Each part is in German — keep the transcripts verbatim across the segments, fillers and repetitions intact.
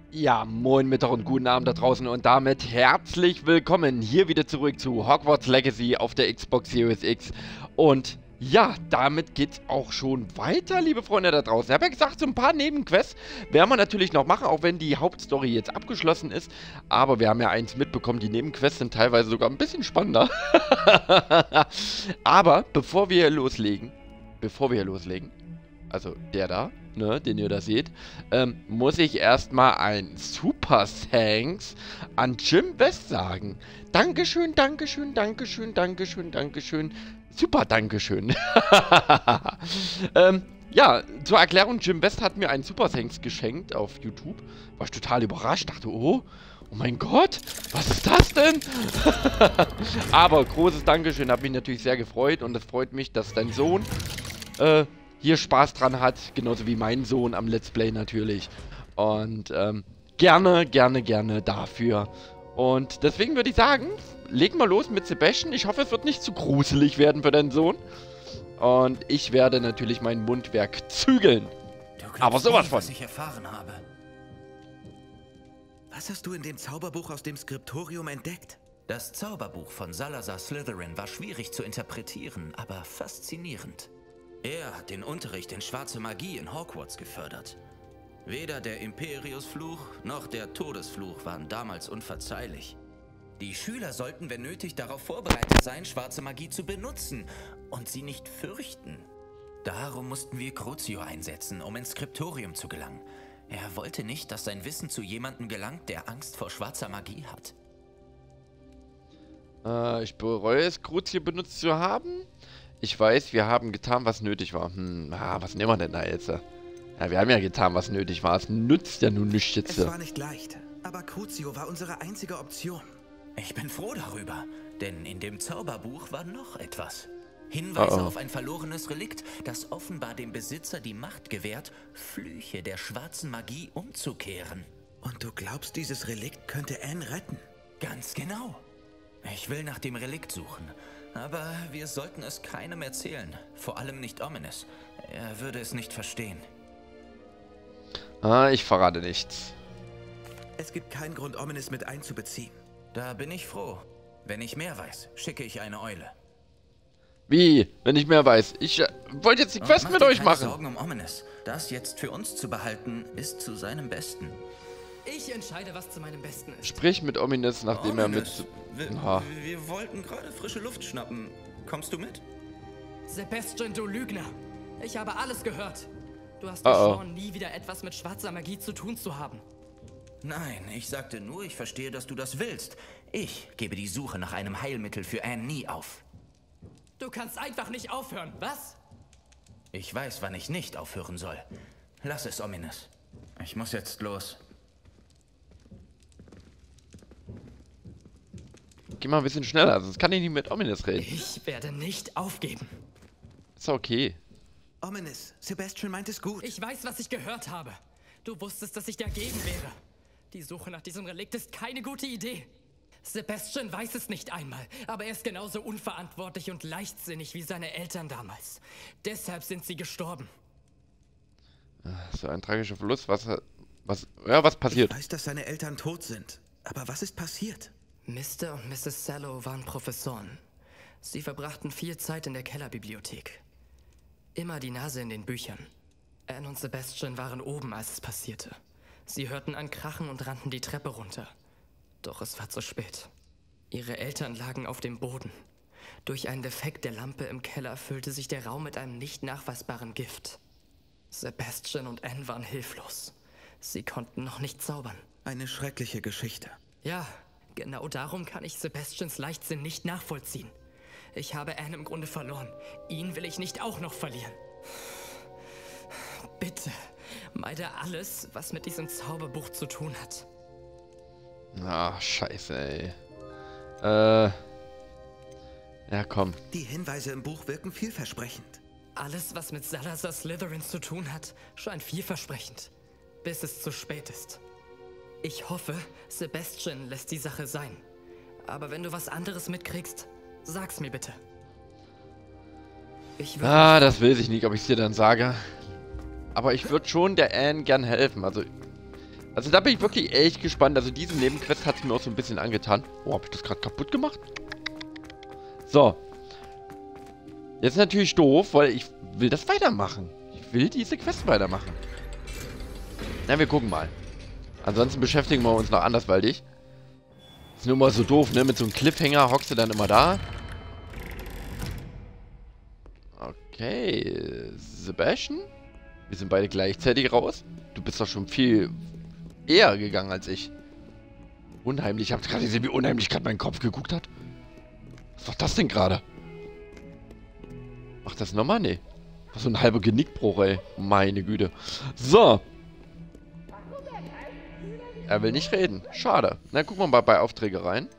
Ja, moin, Mittag und guten Abend da draußen und damit herzlich willkommen hier wieder zurück zu Hogwarts Legacy auf der Xbox Series X. Und ja, damit geht's auch schon weiter, liebe Freunde da draußen. Ich habe ja gesagt, so ein paar Nebenquests werden wir natürlich noch machen, auch wenn die Hauptstory jetzt abgeschlossen ist. Aber wir haben ja eins mitbekommen, die Nebenquests sind teilweise sogar ein bisschen spannender. Aber bevor wir loslegen, bevor wir loslegen, also der da, ne, den ihr da seht, ähm, muss ich erstmal ein Super Thanks an Jim West sagen. Dankeschön, Dankeschön, Dankeschön, Dankeschön, Dankeschön. Super Dankeschön. ähm, ja, zur Erklärung, Jim West hat mir einen Super Thanks geschenkt auf YouTube. War ich total überrascht, dachte, oh, oh mein Gott, was ist das denn? Aber großes Dankeschön, hat mich natürlich sehr gefreut und es freut mich, dass dein Sohn, äh, hier Spaß dran hat, genauso wie mein Sohn am Let's Play natürlich. Und ähm, gerne, gerne, gerne dafür. Und deswegen würde ich sagen, legen wir los mit Sebastian. Ich hoffe, es wird nicht zu gruselig werden für deinen Sohn. Und ich werde natürlich mein Mundwerk zügeln. Aber sowas nie, von. Was ich erfahren habe. Was hast du in dem Zauberbuch aus dem Skriptorium entdeckt? Das Zauberbuch von Salazar Slytherin war schwierig zu interpretieren, aber faszinierend. Er hat den Unterricht in schwarze Magie in Hogwarts gefördert. Weder der Imperiusfluch noch der Todesfluch waren damals unverzeihlich. Die Schüler sollten, wenn nötig, darauf vorbereitet sein, schwarze Magie zu benutzen und sie nicht fürchten. Darum mussten wir Crucio einsetzen, um ins Skriptorium zu gelangen. Er wollte nicht, dass sein Wissen zu jemandem gelangt, der Angst vor schwarzer Magie hat. Äh, ich bereue es, Crucio benutzt zu haben. Ich weiß, wir haben getan, was nötig war. Hm, ah, was nehmen wir denn da jetzt? Ja, wir haben ja getan, was nötig war. Es nützt ja nun nichts jetzt. Es war nicht leicht, aber Crucio war unsere einzige Option. Ich bin froh darüber, denn in dem Zauberbuch war noch etwas. Hinweise oh oh. auf ein verlorenes Relikt, das offenbar dem Besitzer die Macht gewährt, Flüche der schwarzen Magie umzukehren. Und du glaubst, dieses Relikt könnte Anne retten? Ganz genau. Ich will nach dem Relikt suchen. Aber wir sollten es keinem erzählen. Vor allem nicht Ominis. Er würde es nicht verstehen. Ah, ich verrate nichts. Es gibt keinen Grund, Ominis mit einzubeziehen. Da bin ich froh. Wenn ich mehr weiß, schicke ich eine Eule. Wie? Wenn ich mehr weiß? Ich äh, wollte jetzt die Quest mach mit dir euch keine machen. Sorgen um Ominis. Das jetzt für uns zu behalten, ist zu seinem Besten. Ich entscheide, was zu meinem Besten ist. Sprich mit Ominis, nachdem Ominis, er mit... wir, Ha. wir wollten gerade frische Luft schnappen. Kommst du mit? Sebastian, du Lügner. Ich habe alles gehört. Du hast Oh, oh. geschworen, nie wieder etwas mit schwarzer Magie zu tun zu haben. Nein, ich sagte nur, ich verstehe, dass du das willst. Ich gebe die Suche nach einem Heilmittel für Anne nie auf. Du kannst einfach nicht aufhören, was? Ich weiß, wann ich nicht aufhören soll. Lass es, Ominis. Ich muss jetzt los. Geh mal ein bisschen schneller, sonst kann ich nicht mit Ominis reden. Ich werde nicht aufgeben. Ist okay. Ominis, Sebastian meint es gut. Ich weiß, was ich gehört habe. Du wusstest, dass ich dagegen wäre. Die Suche nach diesem Relikt ist keine gute Idee. Sebastian weiß es nicht einmal, aber er ist genauso unverantwortlich und leichtsinnig wie seine Eltern damals. Deshalb sind sie gestorben. So ein tragischer Verlust. Was, was, ja, was passiert? Ich weiß, dass seine Eltern tot sind. Aber was ist passiert? Mister und Misses Sallow waren Professoren. Sie verbrachten viel Zeit in der Kellerbibliothek. Immer die Nase in den Büchern. Anne und Sebastian waren oben, als es passierte. Sie hörten ein Krachen und rannten die Treppe runter. Doch es war zu spät. Ihre Eltern lagen auf dem Boden. Durch einen Defekt der Lampe im Keller füllte sich der Raum mit einem nicht nachweisbaren Gift. Sebastian und Anne waren hilflos. Sie konnten noch nicht zaubern. Eine schreckliche Geschichte. Ja, genau darum kann ich Sebastians Leichtsinn nicht nachvollziehen. Ich habe Anne im Grunde verloren. Ihn will ich nicht auch noch verlieren. Bitte, meide alles, was mit diesem Zauberbuch zu tun hat. Ah, scheiße, ey. Äh... Ja, komm. Die Hinweise im Buch wirken vielversprechend. Alles, was mit Salazar Slytherin zu tun hat, scheint vielversprechend. Bis es zu spät ist. Ich hoffe, Sebastian lässt die Sache sein. Aber wenn du was anderes mitkriegst, sag's mir bitte. Ich würde Ah, das weiß ich nicht, ob ich es dir dann sage. Aber ich würde schon der Anne gern helfen. Also, Also da bin ich wirklich echt gespannt. Also diese Nebenquest hat es mir auch so ein bisschen angetan. Oh, habe ich das gerade kaputt gemacht? So. Jetzt natürlich doof, weil ich will das weitermachen. Ich will diese Quest weitermachen. Na, wir gucken mal. Ansonsten beschäftigen wir uns noch andersweitig. Ist nur mal so doof, ne? Mit so einem Cliffhanger hockst du dann immer da. Okay. Sebastian? Wir sind beide gleichzeitig raus. Du bist doch schon viel eher gegangen als ich. Unheimlich. Ich hab gerade gesehen, wie unheimlich gerade mein Kopf geguckt hat. Was war das denn gerade? Macht das nochmal? Nee. Was so ein halber Genickbruch, ey. Meine Güte. So. Er will nicht reden. Schade. Na, gucken wir mal bei Aufträge rein.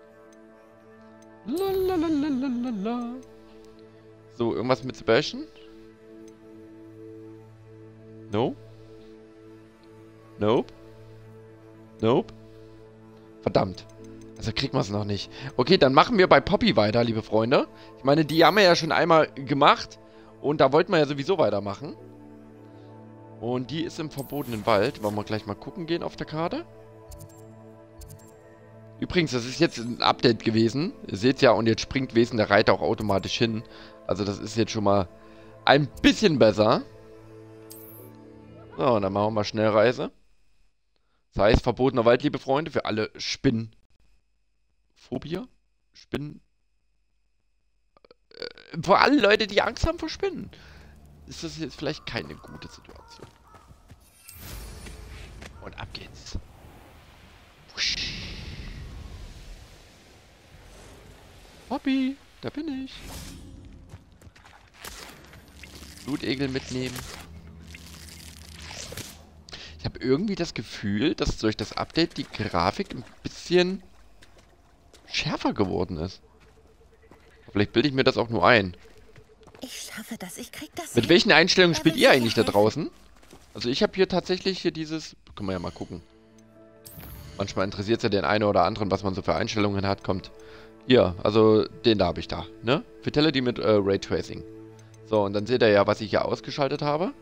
Lalalala. So, irgendwas mit Sebastian? No? Nope? Nope? Verdammt. Also kriegt man es noch nicht. Okay, dann machen wir bei Poppy weiter, liebe Freunde. Ich meine, die haben wir ja schon einmal gemacht. Und da wollten wir ja sowieso weitermachen. Und die ist im verbotenen Wald. Wollen wir gleich mal gucken gehen auf der Karte? Übrigens, das ist jetzt ein Update gewesen. Ihr seht ja, und jetzt springt Wesen der Reiter auch automatisch hin. Also das ist jetzt schon mal ein bisschen besser. So, und dann machen wir mal Schnellreise. Das heißt, verbotener Wald, liebe Freunde, für alle Spinnenphobia? Spinnen? Äh, vor allem Leute, die Angst haben vor Spinnen. Ist das jetzt vielleicht keine gute Situation. Und ab geht's. Wusch. Poppy, da bin ich. Blutegel mitnehmen. Ich habe irgendwie das Gefühl, dass durch das Update die Grafik ein bisschen schärfer geworden ist. Vielleicht bilde ich mir das auch nur ein. Ich schaffe das, ich krieg das Mit hin. welchen Einstellungen spielt Aber ihr sicher eigentlich da helfen. draußen? Also ich habe hier tatsächlich hier dieses... Können wir ja mal gucken. Manchmal interessiert es ja den einen oder anderen, was man so für Einstellungen hat. Kommt hier, also den da habe ich da, ne? Fidelity mit äh, Raytracing. So, und dann seht ihr ja, was ich hier ausgeschaltet habe.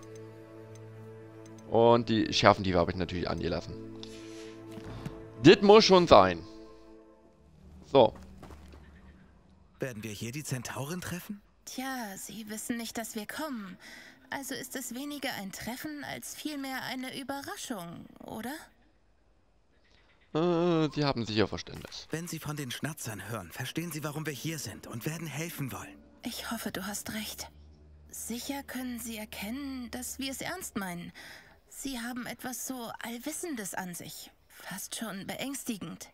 Und die Schärfentiefe habe ich natürlich angelassen. Das muss schon sein. So. Werden wir hier die Zentauren treffen? Tja, sie wissen nicht, dass wir kommen. Also ist es weniger ein Treffen als vielmehr eine Überraschung, oder? Äh, Sie haben sicher Verständnis. Wenn Sie von den Schnatzern hören, verstehen Sie, warum wir hier sind und werden helfen wollen. Ich hoffe, du hast recht. Sicher können sie erkennen, dass wir es ernst meinen. Sie haben etwas so Allwissendes an sich. Fast schon beängstigend.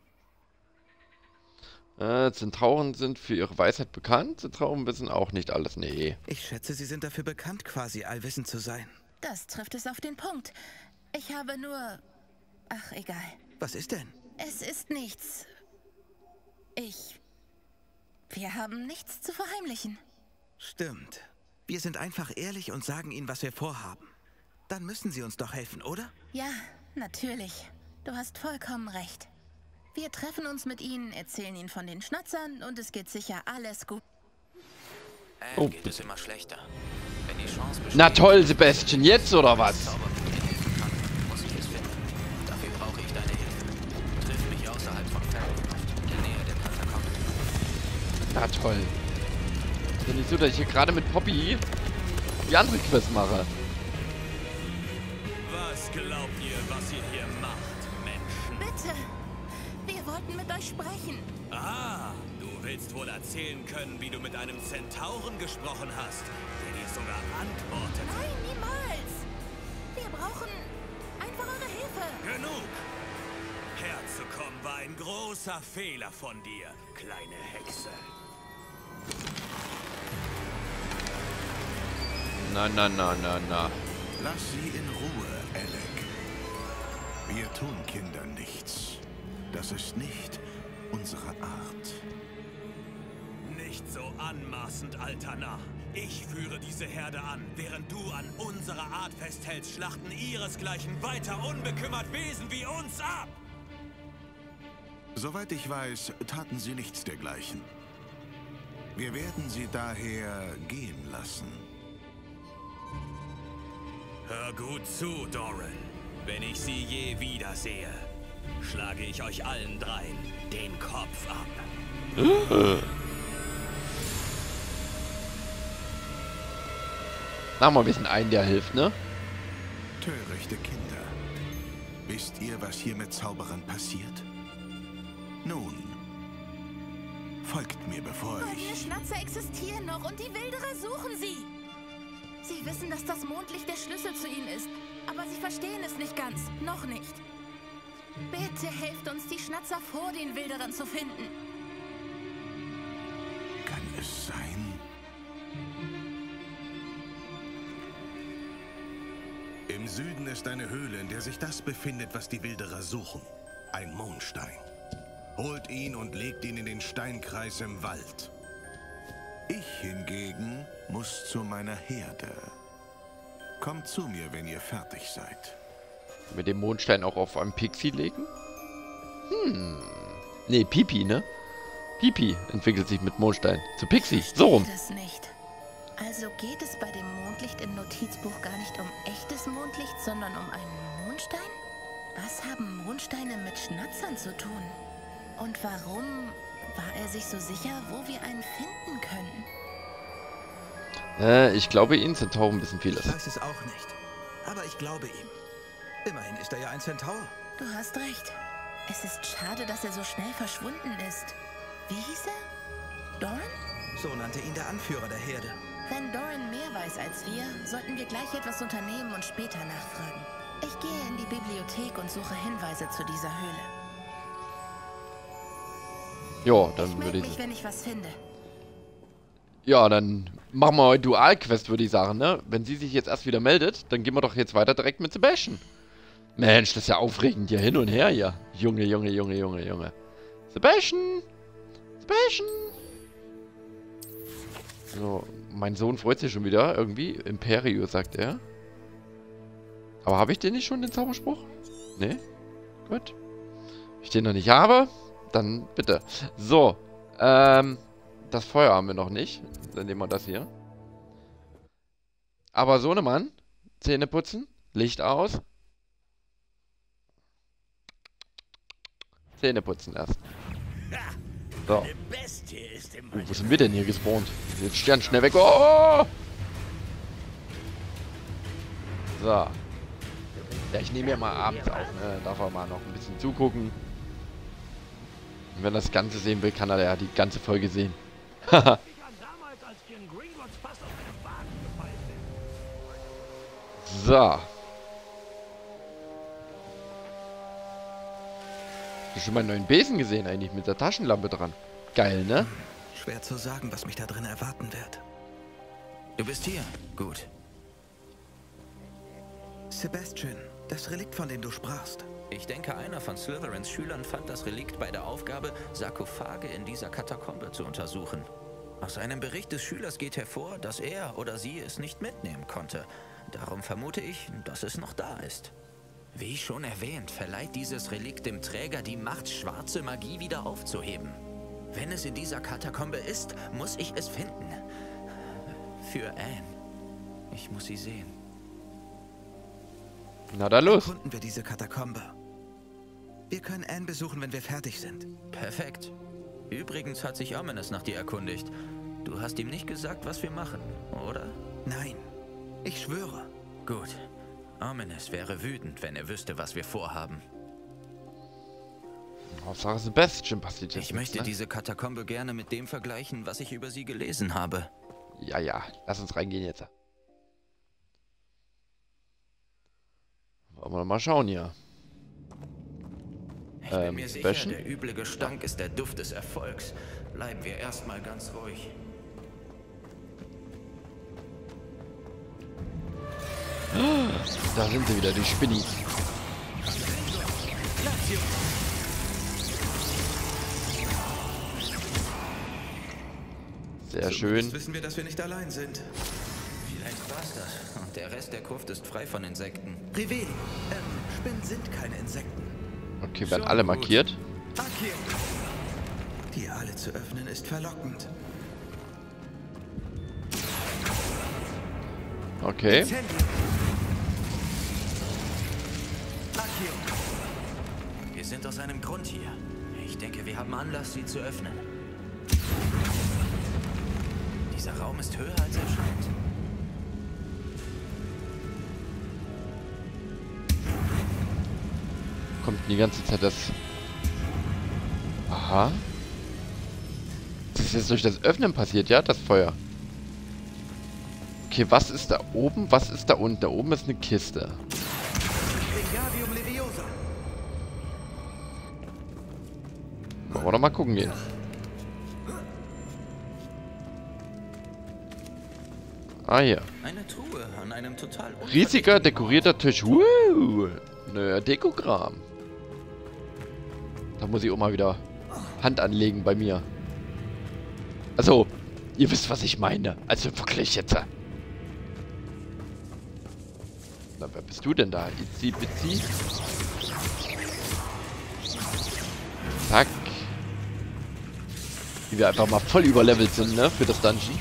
Äh, Zentauren sind für ihre Weisheit bekannt. Zentauren wissen auch nicht alles. Nee. Ich schätze, Sie sind dafür bekannt, quasi allwissend zu sein. Das trifft es auf den Punkt. Ich habe nur... Ach, egal. Was ist denn? Es ist nichts. Ich... Wir haben nichts zu verheimlichen. Stimmt. Wir sind einfach ehrlich und sagen Ihnen, was wir vorhaben. Dann müssen Sie uns doch helfen, oder? Ja, natürlich. Du hast vollkommen recht. Wir treffen uns mit ihnen, erzählen ihnen von den Schnatzern und es geht sicher alles gut. Äh, Oh. geht es immer schlechter. Wenn die Chance besteht, Na toll, Sebastian, jetzt oder was? Zauberbuch mir helfen kann, muss ich es finden. Dafür brauche ich deine Hilfe. Triff mich außerhalb von Fernunft, in der Nähe der Katakomben. Na toll. Ist ja nicht so, dass ich hier gerade mit Poppy die andere Quest mache. Was glaubt ihr, was ihr hier macht, Menschen? Bitte! Wir wollten mit euch sprechen. Ah, du willst wohl erzählen können, wie du mit einem Zentauren gesprochen hast, der dir sogar antwortet. Nein, niemals! Wir brauchen einfach eure Hilfe. Genug! Herzukommen war ein großer Fehler von dir, kleine Hexe. Na, na, na, na, na. Lass sie in Ruhe, Alec. Wir tun Kindern nichts. Das ist nicht unsere Art. Nicht so anmaßend, alter Narr. Ich führe diese Herde an, während du an unserer Art festhältst, schlachten ihresgleichen weiter unbekümmert Wesen wie uns ab. Soweit ich weiß, taten sie nichts dergleichen. Wir werden sie daher gehen lassen. Hör gut zu, Doran. Wenn ich sie je wiedersehe, schlage ich euch allen dreien den Kopf ab. Na, mal ein bisschen einen, der hilft, ne? Törichte Kinder. Wisst ihr, was hier mit Zauberern passiert? Nun, folgt mir, bevor Goldene ich... Schnatzer existieren noch und die Wilderer suchen sie. Sie wissen, dass das Mondlicht der Schlüssel zu ihnen ist. Aber sie verstehen es nicht ganz. Noch nicht. Bitte helft uns, die Schnatzer vor den Wilderern zu finden. Kann es sein? Im Süden ist eine Höhle, in der sich das befindet, was die Wilderer suchen. Ein Mondstein. Holt ihn und legt ihn in den Steinkreis im Wald. Ich hingegen muss zu meiner Herde. Kommt zu mir, wenn ihr fertig seid. Mit dem Mondstein auch auf einem Pixie legen? Hm. Nee, Pipi, ne? Pipi entwickelt sich mit Mondstein zu Pixie. So rum. Das nicht. Also geht es bei dem Mondlicht im Notizbuch gar nicht um echtes Mondlicht, sondern um einen Mondstein? Was haben Mondsteine mit Schnatzern zu tun? Und warum war er sich so sicher, wo wir einen finden können? Äh, ich glaube, ihnen Zentaur ein bisschen vieles. Ich weiß es auch nicht. Aber ich glaube ihm. Immerhin ist er ja ein Zentaur. Du hast recht. Es ist schade, dass er so schnell verschwunden ist. Wie hieß er? Doran? So nannte ihn der Anführer der Herde. Wenn Doran mehr weiß als wir, sollten wir gleich etwas unternehmen und später nachfragen. Ich gehe in die Bibliothek und suche Hinweise zu dieser Höhle. Ja, Ich dann melde würde ich... mich, wenn ich was finde. Ja, dann machen wir heute Dualquest, würde ich sagen, ne? Wenn sie sich jetzt erst wieder meldet, dann gehen wir doch jetzt weiter direkt mit Sebastian. Mensch, das ist ja aufregend hier hin und her hier. Junge, Junge, Junge, Junge, Junge. Sebastian! Sebastian! So, mein Sohn freut sich schon wieder irgendwie. Imperio, sagt er. Aber habe ich den nicht schon, den Zauberspruch? Nee? Gut. Wenn ich den noch nicht habe, dann bitte. So, ähm... das Feuer haben wir noch nicht. Dann nehmen wir das hier. Aber so ne Mann. Zähne putzen. Licht aus. Zähne putzen erst. So. Uh, wo sind wir denn hier gespawnt? Jetzt Stern schnell weg. Oh! So. Ja, ich nehme ja mal abends auf. Ne? Darf er mal noch ein bisschen zugucken. Und wenn er das Ganze sehen will, kann er ja die ganze Folge sehen. Haha. So. Hast du schon meinen neuen Besen gesehen eigentlich mit der Taschenlampe dran? Geil, ne? Schwer zu sagen, was mich da drin erwarten wird. Du bist hier. Gut. Sebastian, das Relikt, von dem du sprachst. Ich denke, einer von Slytherins Schülern fand das Relikt bei der Aufgabe, Sarkophage in dieser Katakombe zu untersuchen. Aus einem Bericht des Schülers geht hervor, dass er oder sie es nicht mitnehmen konnte. Darum vermute ich, dass es noch da ist. Wie schon erwähnt, verleiht dieses Relikt dem Träger die Macht, schwarze Magie wieder aufzuheben. Wenn es in dieser Katakombe ist, muss ich es finden. Für Anne. Ich muss sie sehen. Na dann los. Erkunden wir diese Katakombe. Wir können Anne besuchen, wenn wir fertig sind. Perfekt. Übrigens hat sich Ominous nach dir erkundigt. Du hast ihm nicht gesagt, was wir machen, oder? Nein. Ich schwöre. Gut. Ominous wäre wütend, wenn er wüsste, was wir vorhaben. Hauptsache Sebastian passiert jetzt Ich möchte nichts, ne? diese Katakombe gerne mit dem vergleichen, was ich über sie gelesen habe. Ja, ja. Lass uns reingehen jetzt. Wollen wir mal schauen hier. Ich bin Ähm, mir sicher, Sebastian? der üble Gestank ist der Duft des Erfolgs. Bleiben wir erstmal ganz ruhig. Da sind sie wieder, die Spinnis. Sehr schön. wissen wir, dass wir nicht allein sind. Vielleicht war's das. Und der Rest der Gruft ist frei von Insekten. Revel, ähm, Spinnen sind keine Insekten. Okay, werden alle markiert. Markierung. Die alle zu öffnen ist verlockend. Okay. Wir sind aus einem Grund hier. Ich denke, wir haben Anlass, sie zu öffnen. Dieser Raum ist höher, als er scheint. Kommt die ganze Zeit das... Aha. Das ist jetzt durch das Öffnen passiert, ja? Das Feuer. Okay, was ist da oben? Was ist da unten? Da oben ist eine Kiste. Wollen wir doch mal gucken gehen. Ah, hier. Eine Truhe an einem total Riesiger, dekorierter Tisch. Woo! Neuer Dekogramm. Da muss ich auch mal wieder Hand anlegen bei mir. Also, ihr wisst, was ich meine. Also wirklich jetzt. Na, wer bist du denn da? Itzi, bitzi. Zack. Wie wir einfach mal voll überlevelt sind, ne? Für das Dungeon.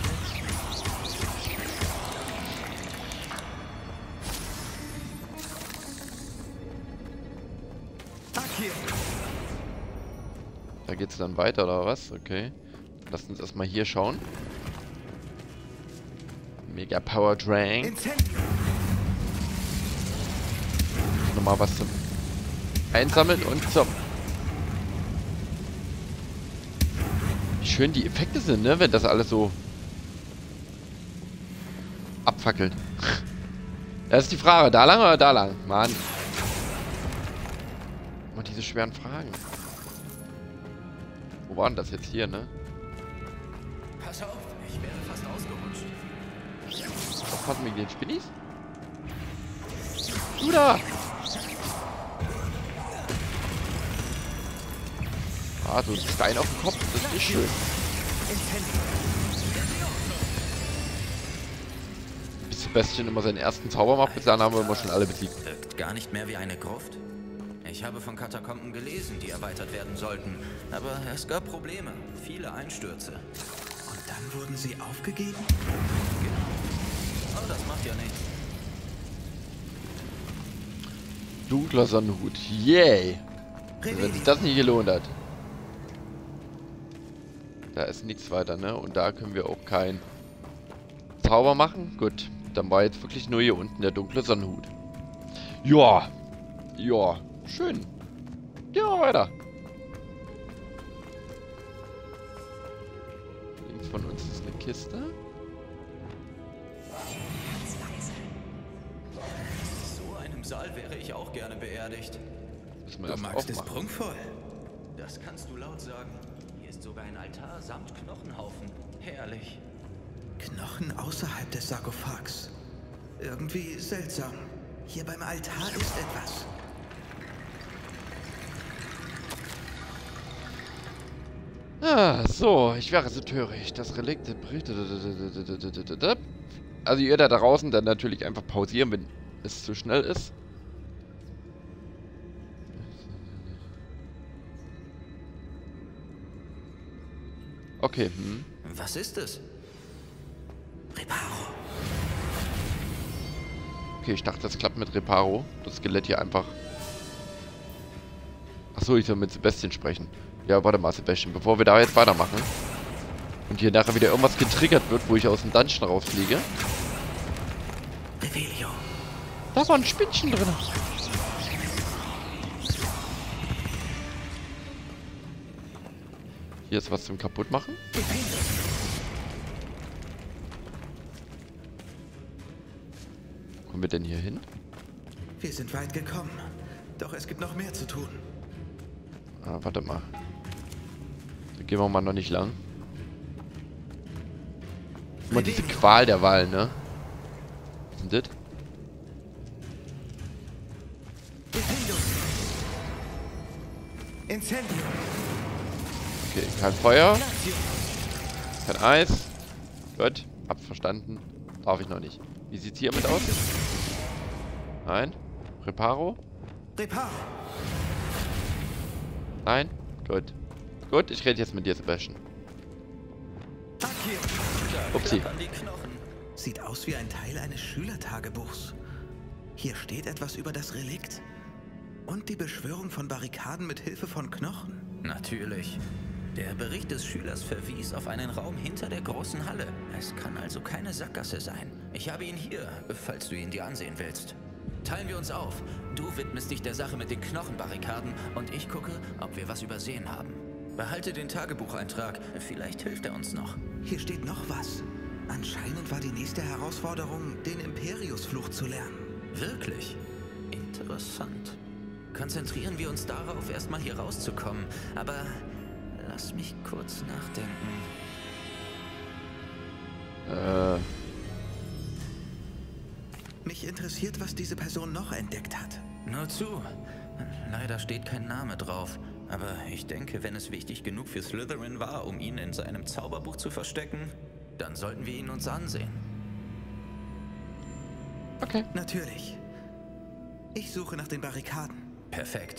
Da geht's dann weiter, oder was? Okay. Lasst uns erstmal hier schauen. Mega Power Drink. Nochmal was zum Einsammeln und zum... Wie schön die Effekte sind, ne? Wenn das alles so abfackelt. Das ist die Frage. Da lang oder da lang? Mann. Immer diese schweren Fragen. Wo war denn das jetzt hier, ne? Pass auf, ich wäre fast ausgerutscht. Aufpassen wegen den Spinnis. Du da! Ah, so ein Stein auf dem Kopf, das ist nicht schön. Bis Sebastian immer seinen ersten Zauber macht, bis dahin haben wir immer schon alle besiegt. Wirkt gar nicht mehr wie eine Gruft. Ich habe von Katakomben gelesen, die erweitert werden sollten. Aber es gab Probleme, viele Einstürze. Und dann wurden sie aufgegeben? Genau. Aber das macht ja nichts. Dunkler Sonnenhut. Yay! Also wenn sich das nicht gelohnt hat. Da ist nichts weiter, ne? Und da können wir auch keinen Zauber machen. Gut, dann war jetzt wirklich nur hier unten der dunkle Sonnenhut. Ja. Ja. Schön. Ja, weiter. Links von uns ist eine Kiste. So einem Saal wäre ich auch gerne beerdigt. Müssen wir Du erst magst es aufmachen. prunkvoll. Das kannst du laut sagen. Hier ist sogar ein Altar samt Knochenhaufen. Herrlich. Knochen außerhalb des Sarkophags. Irgendwie seltsam. Hier beim Altar ist etwas. Ah, so, ich wäre so töricht. Das Relikt... Also ihr da draußen dann natürlich einfach pausieren, wenn es zu schnell ist. Okay, hm. Was ist es? Reparo. Okay, ich dachte, das klappt mit Reparo. Das Skelett hier einfach... Achso, ich soll mit Sebastian sprechen. Ja, warte mal, Sebastian. Bevor wir da jetzt weitermachen und hier nachher wieder irgendwas getriggert wird, wo ich aus dem Dungeon rausfliege. Revelio. Da war ein Spinnchen drin. Hier ist was zum Kaputtmachen. Wo kommen wir denn hier hin? Wir sind weit gekommen. Doch es gibt noch mehr zu tun. Ah, warte mal. Da gehen wir mal noch nicht lang. Immer diese Qual der Wahl, ne? Was ist denn das? Incendio. Okay, kein Feuer. Kein Eis. Gut, hab verstanden. Darf ich noch nicht. Wie sieht's hiermit aus? Nein. Reparo? Reparo. Nein? Gut. Gut, ich rede jetzt mit dir, Sebastian. Akio. Upsi. An die Knochen. Sieht aus wie ein Teil eines Schülertagebuchs. Hier steht etwas über das Relikt. Und die Beschwörung von Barrikaden mit Hilfe von Knochen? Natürlich. Der Bericht des Schülers verwies auf einen Raum hinter der großen Halle. Es kann also keine Sackgasse sein. Ich habe ihn hier, falls du ihn dir ansehen willst. Teilen wir uns auf. Du widmest dich der Sache mit den Knochenbarrikaden und ich gucke, ob wir was übersehen haben. Behalte den Tagebucheintrag. Vielleicht hilft er uns noch. Hier steht noch was. Anscheinend war die nächste Herausforderung, den Imperius-Fluch zu lernen. Wirklich? Interessant. Konzentrieren wir uns darauf, erstmal hier rauszukommen. Aber lass mich kurz nachdenken. Äh. Mich interessiert, was diese Person noch entdeckt hat. Nur zu. Leider steht kein Name drauf. Aber ich denke, wenn es wichtig genug für Slytherin war, um ihn in seinem Zauberbuch zu verstecken, dann sollten wir ihn uns ansehen. Okay. Natürlich. Ich suche nach den Barrikaden. Perfekt.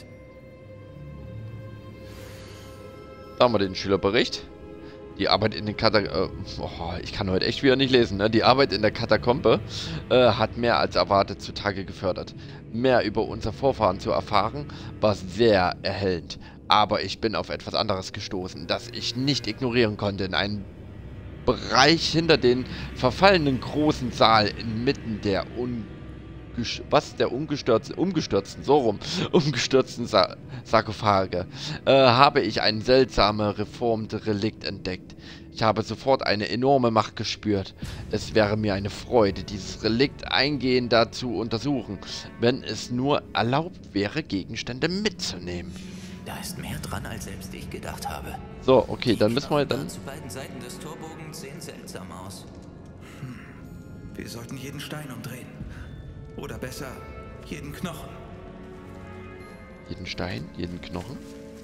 Da haben wir den Schülerbericht. Die Arbeit in den Katakomben... Äh, oh, ich kann heute echt wieder nicht lesen, ne? Die Arbeit in der Katakombe äh, hat mehr als erwartet zutage gefördert. Mehr über unser Vorfahren zu erfahren, war sehr erhellend. Aber ich bin auf etwas anderes gestoßen, das ich nicht ignorieren konnte. In einem Bereich hinter den verfallenen großen Saal inmitten der un was der umgestürzten, umgestürzten, so rum, umgestürzten Sa Sarkophage, äh, habe ich ein seltsames reformtes Relikt entdeckt. Ich habe sofort eine enorme Macht gespürt. Es wäre mir eine Freude, dieses Relikt eingehender zu untersuchen, wenn es nur erlaubt wäre, Gegenstände mitzunehmen. Da ist mehr dran, als selbst ich gedacht habe. So, okay, dann müssen wir dann... zu beiden Seiten des Torbogens sehen seltsam aus. Hm. Wir sollten jeden Stein umdrehen. Oder besser, jeden Knochen. Jeden Stein, jeden Knochen.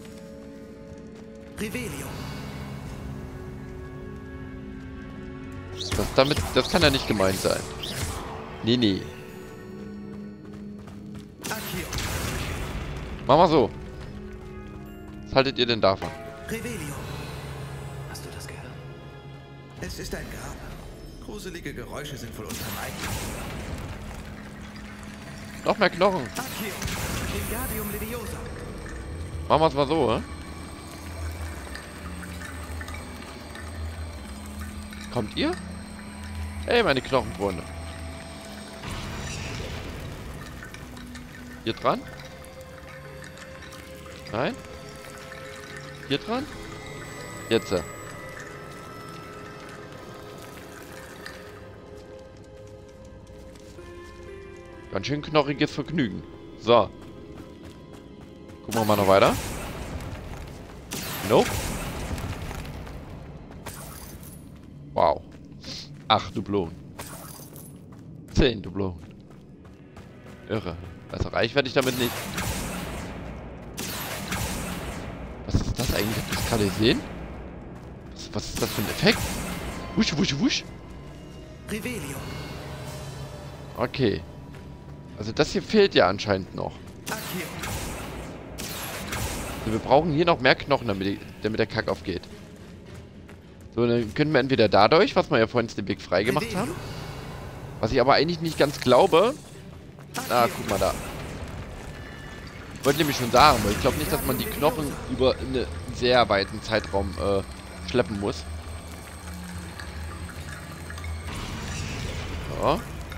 Revelio. Das, damit, das kann ja nicht gemeint sein. Nee, nee. Accio. Machen wir so. Was haltet ihr denn davon? Revelio. Hast du das gehört? Es ist ein Grab. Gruselige Geräusche sind wohl unvermeidlich. Noch mehr Knochen. Accio. Wingardium Leviosa. Machen wir es mal so, hä? Kommt ihr? Hey, meine Knochenfreunde. Hier dran? Nein? Hier dran? Jetzt. äh. Ganz schön knochiges Vergnügen. So. Gucken wir mal noch weiter. Nope. Wow. Acht Dublonen. Zehn Dublonen. Irre. Also reich werde ich damit nicht. Was ist das eigentlich? Habt ihr das gerade gesehen? Was, was ist das für ein Effekt? Wusch, wusch, wusch. Revelio. Okay. Also das hier fehlt ja anscheinend noch. Accio. Also wir brauchen hier noch mehr Knochen, damit, die, damit der Kack aufgeht. So, dann können wir entweder dadurch, was wir ja vorhin den Weg frei gemacht haben. Was ich aber eigentlich nicht ganz glaube. Ah, guck mal da. Ich wollte nämlich schon sagen, weil ich glaube nicht, dass man die Knochen über einen sehr weiten Zeitraum äh, schleppen muss. So.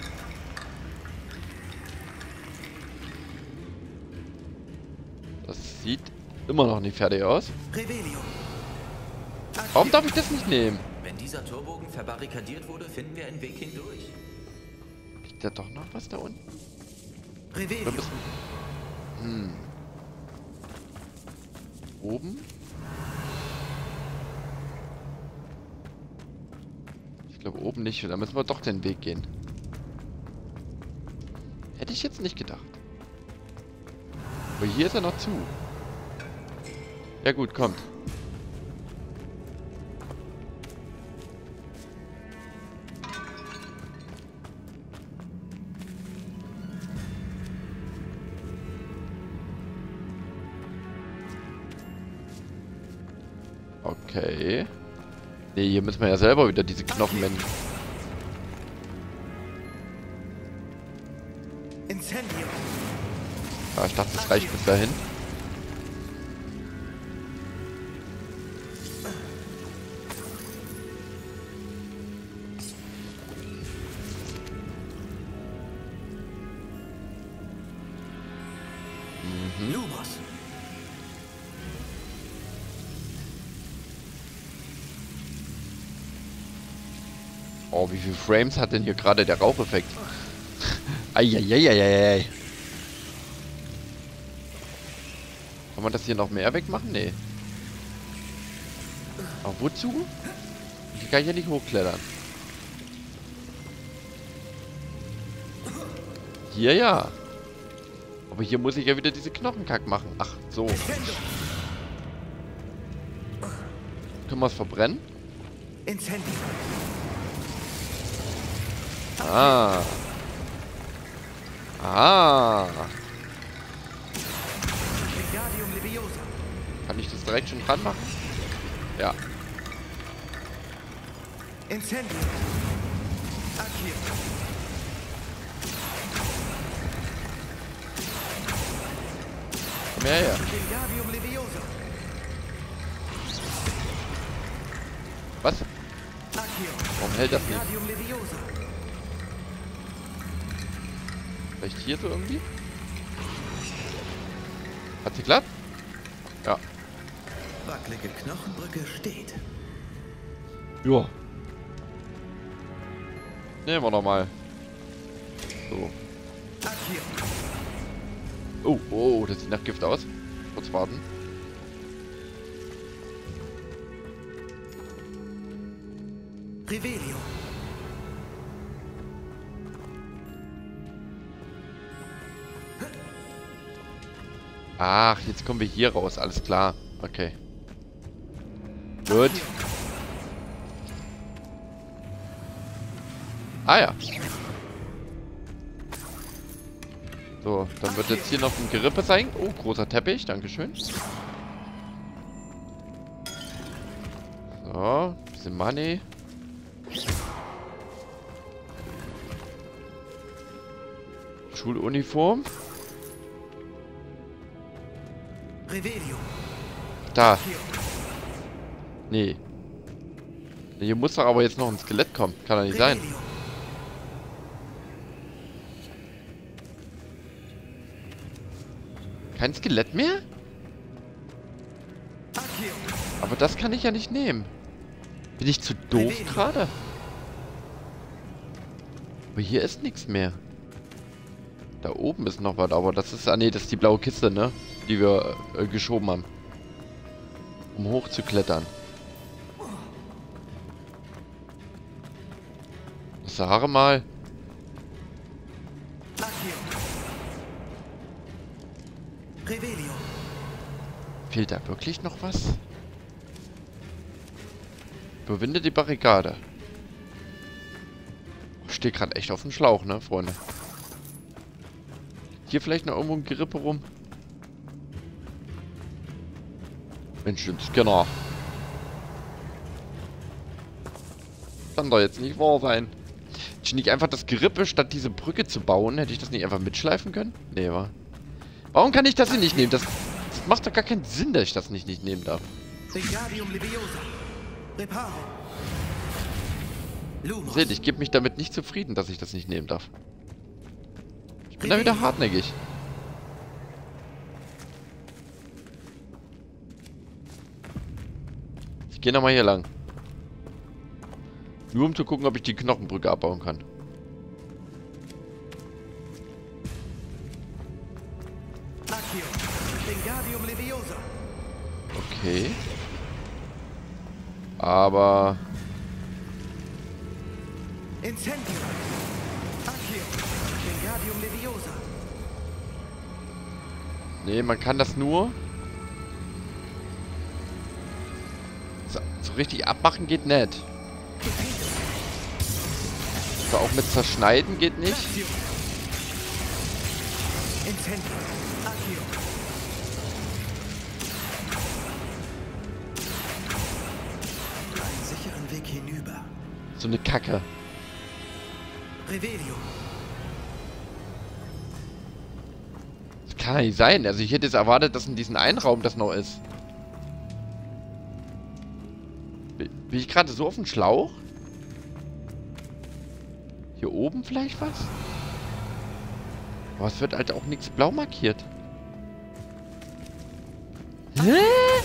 Das sieht immer noch nicht fertig aus. Revelio. Warum darf ich das nicht nehmen? Wenn dieser Torbogen verbarrikadiert wurde, finden wir einen Weg hindurch. Liegt da doch noch was da unten? Revelio. Wir müssen... Hm. Oben? Ich glaube oben nicht. Da müssen wir doch den Weg gehen. Hätte ich jetzt nicht gedacht. Aber hier ist er noch zu. Ja gut, kommt. Okay. Nee, hier müssen wir ja selber wieder diese Knochenmännchen. Incendio. Ah, ich dachte, das reicht bis dahin. Mhm. Lumos. Oh, wie viele Frames hat denn hier gerade der Raucheffekt? Eieieiei. Kann man das hier noch mehr wegmachen? Nee. Aber wozu? Die kann ich ja nicht hochklettern. Hier ja. Aber hier muss ich ja wieder diese Knochenkack machen. Ach, so. Können wir es verbrennen? Incendio. Ah. Ah. Wingardium Leviosa. Kann ich das direkt schon dran machen? Ja. Incendio. Accio. Komm her, her. Wingardium Leviosa. Was? Accio. Warum hält das nicht? Wingardium Leviosa. Vielleicht hier so irgendwie? Hat sie glatt? Ja. Wackelige Knochenbrücke steht. Ja. Nehmen wir nochmal. So. Accio. Oh, oh, das sieht nach Gift aus. Kurz warten. Revelio. Ach, jetzt kommen wir hier raus. Alles klar. Okay. Gut. Ah ja. So, dann wird jetzt hier noch ein Gerippe sein. Oh, großer Teppich. Dankeschön. So, bisschen Money. Schuluniform. Revelio. Da. Nee. Hier muss doch aber jetzt noch ein Skelett kommen. Kann doch nicht sein. Revelio. Kein Skelett mehr? Accio. Aber das kann ich ja nicht nehmen. Bin ich zu doof gerade? Aber hier ist nichts mehr. Da oben ist noch was, aber das ist... Ah nee, das ist die blaue Kiste, ne? Die wir äh, geschoben haben. Um hoch zu klettern. Sage mal. Accio. Revelio. Fehlt da wirklich noch was? Überwinde die Barrikade. Ich stehe gerade echt auf dem Schlauch, ne, Freunde? Hier vielleicht noch irgendwo ein Gerippe rum? Mensch, ein Scanner. Kann doch jetzt nicht wahr sein. Hätte ich nicht einfach das Gerippe, statt diese Brücke zu bauen, hätte ich das nicht einfach mitschleifen können? Nee, wa? Warum kann ich das hier nicht nehmen? Das, das macht doch gar keinen Sinn, dass ich das nicht, nicht nehmen darf. Wingardium Leviosa. Reparo. Lumos. Seht, ich gebe mich damit nicht zufrieden, dass ich das nicht nehmen darf. Ich bin da wieder hartnäckig. Ich gehe nochmal hier lang. Nur um zu gucken, ob ich die Knochenbrücke abbauen kann. Accio. Wingardium Leviosa. Okay. Aber... Incendio. Accio. Wingardium Leviosa. Nee, man kann das nur... So, so richtig abmachen geht nicht. So, auch mit zerschneiden geht nicht. Accio. Incendio. Accio. Einen sicheren Weg hinüber. So eine Kacke. Revelio. kann ja nicht sein. Also ich hätte jetzt erwartet, dass in diesem einen Raum das noch ist. Bin ich gerade so auf dem Schlauch? Hier oben vielleicht was? Aber es wird halt auch nichts blau markiert. Hä?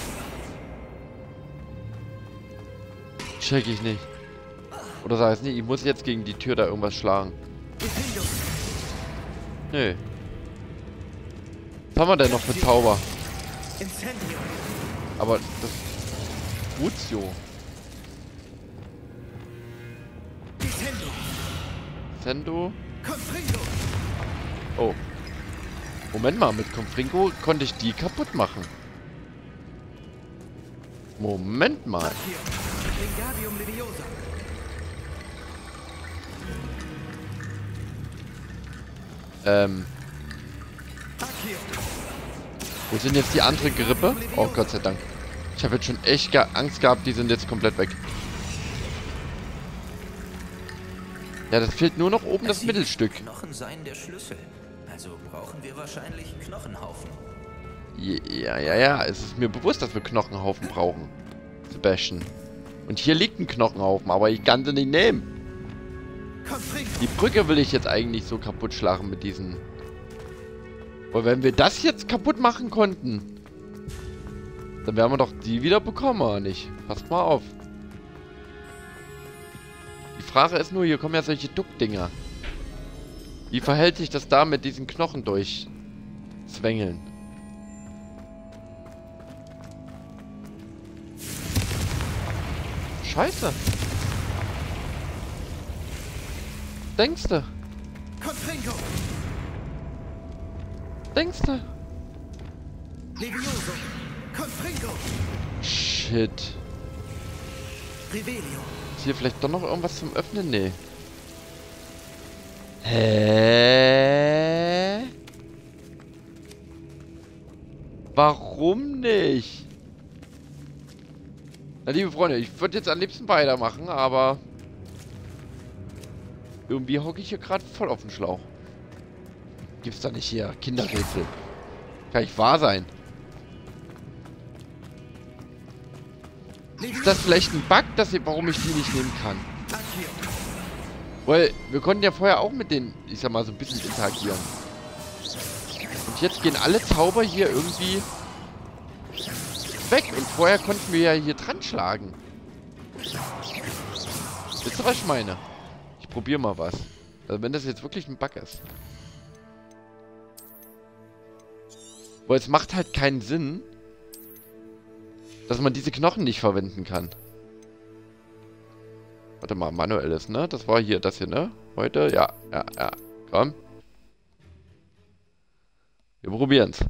Check ich nicht. Oder sag ich nicht, ich muss jetzt gegen die Tür da irgendwas schlagen. Nö. Was haben wir denn noch für Zauber? Aber das... Crucio. Sendo. Oh. Moment mal, mit Confringo konnte ich die kaputt machen. Moment mal. Ähm. Wo sind jetzt die anderen Gerippe? Oh Gott sei Dank. Ich habe jetzt schon echt ge- Angst gehabt, die sind jetzt komplett weg. Ja, das fehlt nur noch oben das Mittelstück. Knochen seien der Schlüssel. Also brauchen wir wahrscheinlich Knochenhaufen. Ja, ja, ja. Es ist mir bewusst, dass wir Knochenhaufen brauchen. Sebastian. Und hier liegt ein Knochenhaufen, aber ich kann sie nicht nehmen. Die Brücke will ich jetzt eigentlich so kaputt schlagen mit diesen... Aber wenn wir das jetzt kaputt machen konnten, dann werden wir doch die wieder bekommen, oder nicht? Passt mal auf. Die Frage ist nur, hier kommen ja solche Duckdinger. Wie verhält sich das da mit diesen Knochen durchzwängeln? Scheiße. Denkst du? Denkst du? Shit. Ist hier vielleicht doch noch irgendwas zum Öffnen? Nee. Hä? Warum nicht? Na, liebe Freunde, ich würde jetzt am liebsten weitermachen, aber... Irgendwie hocke ich hier gerade voll auf den Schlauch. Gibt's da nicht hier Kinderrätsel? Kann nicht wahr sein. Ist das vielleicht ein Bug, dass ich, warum ich die nicht nehmen kann? Weil wir konnten ja vorher auch mit denen, ich sag mal, so ein bisschen interagieren. Und jetzt gehen alle Zauber hier irgendwie weg. Und vorher konnten wir ja hier dran schlagen. Wisst ihr, was ich meine? Ich probiere mal was. Also wenn das jetzt wirklich ein Bug ist. Weil es macht halt keinen Sinn, dass man diese Knochen nicht verwenden kann. Warte mal, manuelles, ne? Das war hier, das hier, ne? Heute? Ja, ja, ja. Komm. Wir probieren's.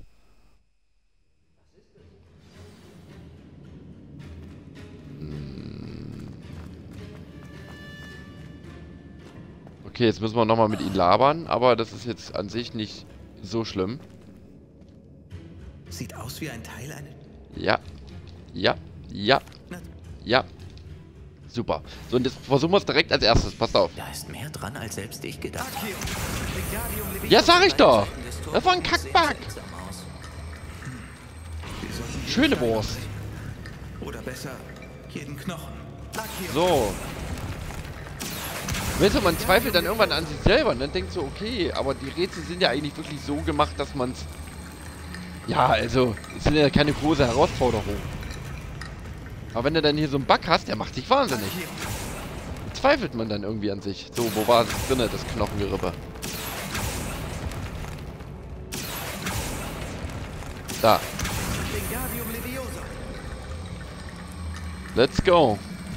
Okay, jetzt müssen wir nochmal mit ihnen labern, aber das ist jetzt an sich nicht so schlimm. Sieht aus wie ein Teil eines... Ja. Ja. Ja. Ja. Super. So, und jetzt versuchen wir es direkt als erstes. Passt auf. Da ist mehr dran, als selbst ich gedacht habe. Ja, sag ich doch. Das war ein Kackbug. Schöne Wurst. Oder besser, jeden Knochen. So. Weißt du, man zweifelt dann irgendwann an sich selber und dann denkt so, okay, aber die Rätsel sind ja eigentlich wirklich so gemacht, dass man es... Ja, also, es sind ja keine große Herausforderung. Aber wenn du dann hier so einen Bug hast, der macht dich wahnsinnig. Dann zweifelt man dann irgendwie an sich. So, wo war es drin, das Knochengerippe? Da. Let's go.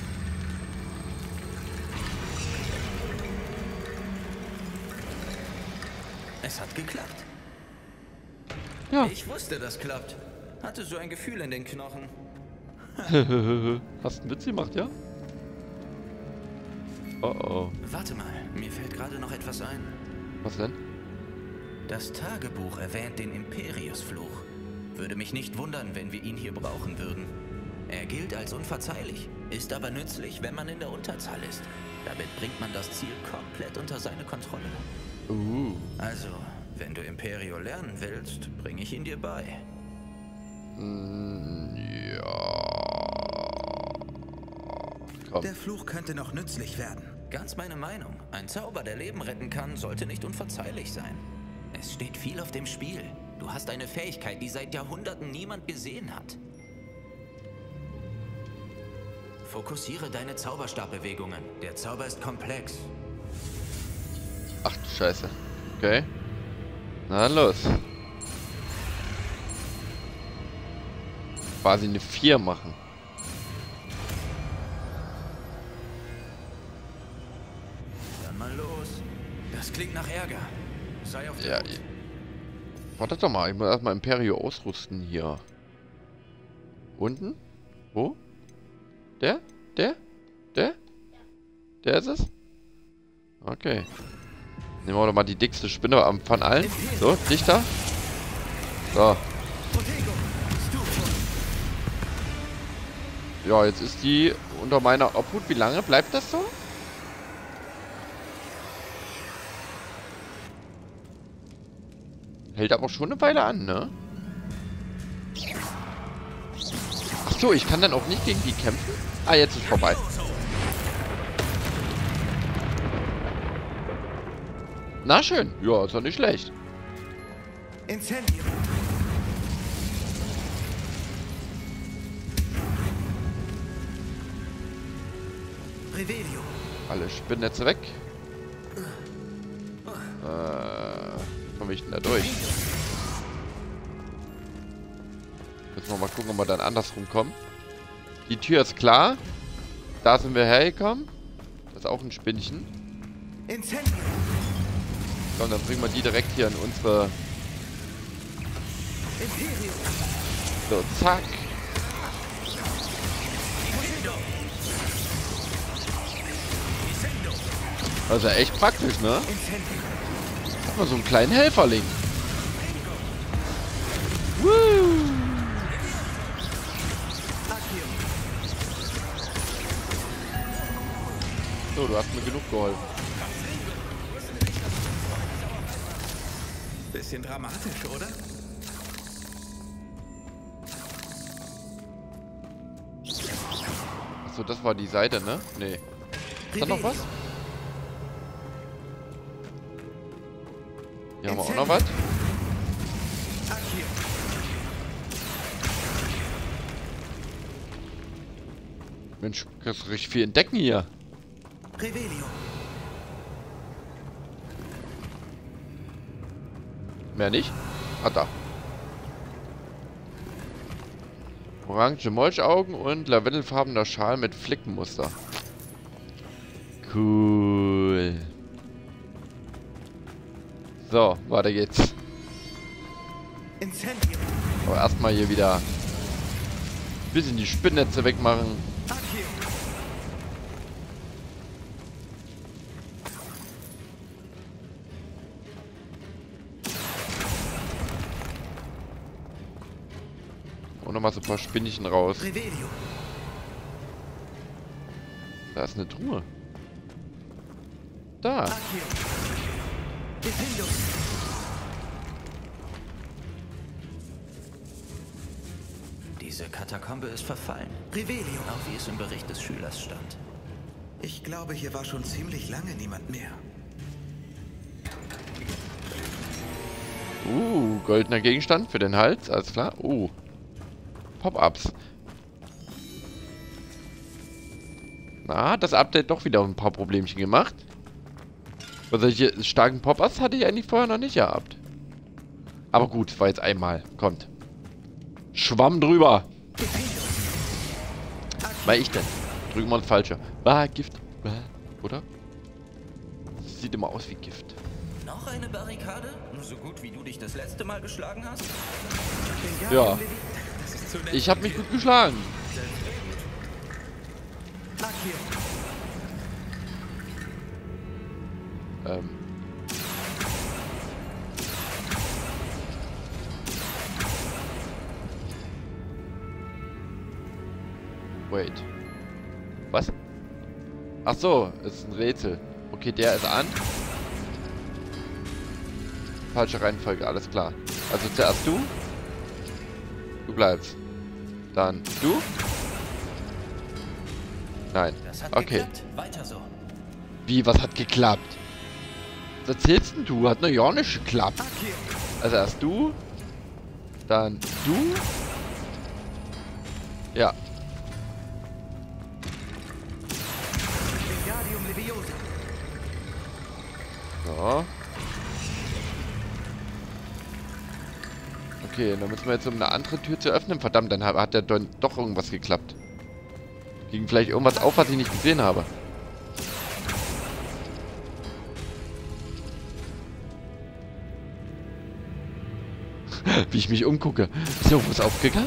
Es hat geklappt. Ja. Ich wusste, das klappt. Hatte so ein Gefühl in den Knochen. Hast einen Witz gemacht, ja? Oh oh. Warte mal, mir fällt gerade noch etwas ein. Was denn? Das Tagebuch erwähnt den Imperius-Fluch. Würde mich nicht wundern, wenn wir ihn hier brauchen würden. Er gilt als unverzeihlich, ist aber nützlich, wenn man in der Unterzahl ist. Damit bringt man das Ziel komplett unter seine Kontrolle. Uh. Also, Wenn du Imperio lernen willst, bringe ich ihn dir bei. Mm, ja. Komm. Der Fluch könnte noch nützlich werden. Ganz meine Meinung. Ein Zauber, der Leben retten kann, sollte nicht unverzeihlich sein. Es steht viel auf dem Spiel. Du hast eine Fähigkeit, die seit Jahrhunderten niemand gesehen hat. Fokussiere deine Zauberstabbewegungen. Der Zauber ist komplex. Ach du Scheiße. Okay. Na los. Quasi eine vier machen. Dann mal los. Das klingt nach Ärger. Sei auf der Ja. Hut. Warte doch mal. Ich muss erstmal Imperio ausrüsten hier. Unten? Wo? Der? Der? Der? Der ist es? Okay. Nehmen wir doch mal die dickste Spinne am von allen. So, dichter. So. Ja, jetzt ist die unter meiner Obhut. Wie lange bleibt das so? Hält aber schon eine Weile an, ne? Ach so, ich kann dann auch nicht gegen die kämpfen? Ah, jetzt ist vorbei. Na schön. Ja, ist doch nicht schlecht. Incendio. Revelio. Alle Spinnnetze weg. Äh, wie komme ich denn da durch? Müssen wir mal gucken, ob wir dann andersrum kommen. Die Tür ist klar. Da sind wir hergekommen. Das ist auch ein Spinnchen. Incendio. Komm, dann bringen wir die direkt hier in unsere... Imperio. So, zack. Das ist ja echt praktisch, ne? Hat man so einen kleinen Helferling. Woo! So, du hast mir genug geholfen. Bisschen dramatisch, oder? Achso, das war die Seite, ne? Nee. Ist da noch was? Hier haben wir auch noch was. Mensch, kannst du richtig viel entdecken hier. Revelio. Mehr nicht? Ah, da. Orange Molchaugen und lavendelfarbener Schal mit Flickenmuster. Cool. So, weiter geht's. Incendio. Aber erstmal hier wieder ein bisschen die Spinnnetze wegmachen. Accio. Und nochmal so ein paar Spinnchen raus. Revelio. Da ist eine Truhe. Da. Accio. Defendo. Diese Katakombe ist verfallen. Revelio. Genau wie es im Bericht des Schülers stand. Ich glaube, hier war schon ziemlich lange niemand mehr. Uh, goldener Gegenstand für den Hals, alles klar. Uh. Pop-ups. Na, das Update doch wieder ein paar Problemchen gemacht. Aber solche starken Pop-ups hatte ich eigentlich vorher noch nicht gehabt. Aber gut, war jetzt einmal. Kommt. Schwamm drüber. War ich denn? Drücken wir uns falsche. Ah, Gift. Oder? Das sieht immer aus wie Gift. Noch eine Barrikade? So gut wie du dich das letzte Mal geschlagen hast? Ja. Ich habe mich gut geschlagen. Accio. Ähm. Wait. Was? Ach so, es ist ein Rätsel. Okay, der ist an. Falsche Reihenfolge, alles klar. Also zuerst du. Du bleibst. Dann du. Nein. Das hat Okay. geklappt. Weiter so. Wie, was hat geklappt? Was erzählst denn du? Hat noch ja nicht geklappt. Also erst du. Dann du. Ja. So. Okay, dann müssen wir jetzt, um eine andere Tür zu öffnen. Verdammt, dann hat, hat ja dann doch irgendwas geklappt. Ging vielleicht irgendwas auf, was ich nicht gesehen habe. Wie ich mich umgucke. Ist hier irgendwas aufgegangen?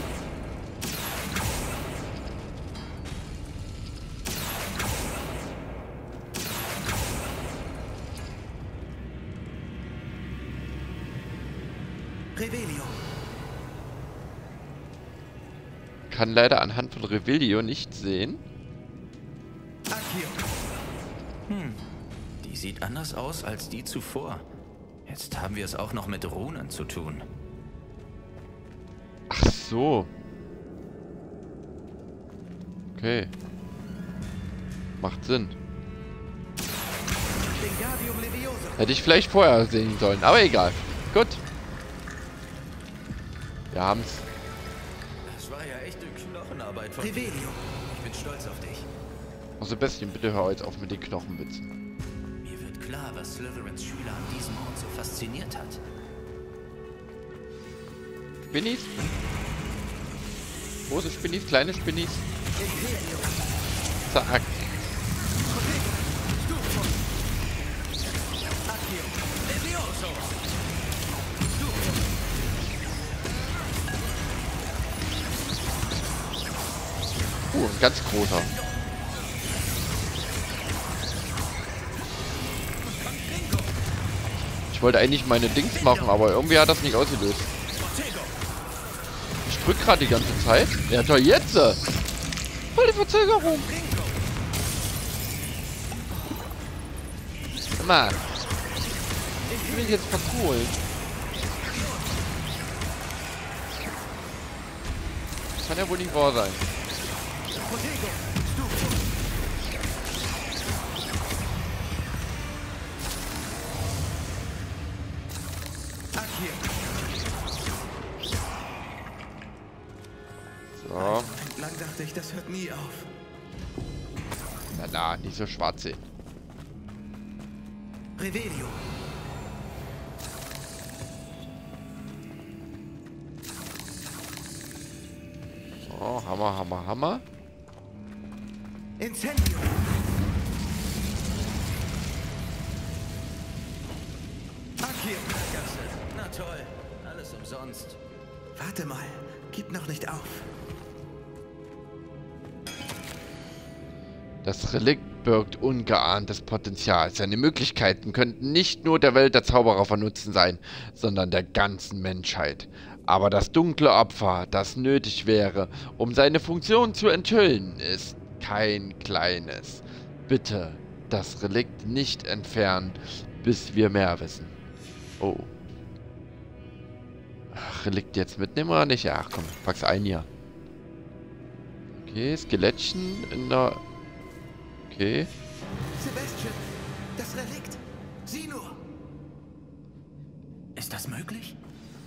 Revelio. Kann leider anhand von Revelio nicht sehen. Hm, die sieht anders aus als die zuvor. Jetzt haben wir es auch noch mit Runen zu tun. Ach so. Okay. Macht Sinn. Hätte ich vielleicht vorher sehen sollen, aber egal. Gut. Wir haben's. Das war ja echte Knochenarbeit von Revelio. Ich bin stolz auf dich. Also Bestien, bitte hör jetzt auf mit den Knochenwitzen. Mir wird klar, was Slytherins Schüler an diesem Ort so fasziniert hat. Spinnis? Große Spinnis, kleine Spinnis. Zack. Uh, ein ganz großer. Ich wollte eigentlich meine Dings machen, aber irgendwie hat das nicht ausgelöst. Ich drück gerade die ganze Zeit. Ja, toll, jetzt! Voll die Verzögerung! Mann! Ich will mich jetzt verkohlen. Das kann ja wohl nicht wahr sein. So. Lang dachte ich, das hört nie auf. Na na, nicht so schwarz sehen. Revelio. So, Hammer, Hammer, Hammer. Incendio. Akio. Na toll, alles umsonst. Warte mal, gib noch nicht auf. Das Relikt birgt ungeahntes Potenzial. Seine Möglichkeiten könnten nicht nur der Welt der Zauberer von Nutzen sein, sondern der ganzen Menschheit. Aber das dunkle Opfer, das nötig wäre, um seine Funktion zu enthüllen, ist kein kleines. Bitte das Relikt nicht entfernen, bis wir mehr wissen. Oh. Ach, Relikt jetzt mitnehmen oder nicht? Ach komm, pack's ein hier. Okay, Skelettchen in der... Okay. Sebastian, das Relikt. Sieh nur. Ist das möglich?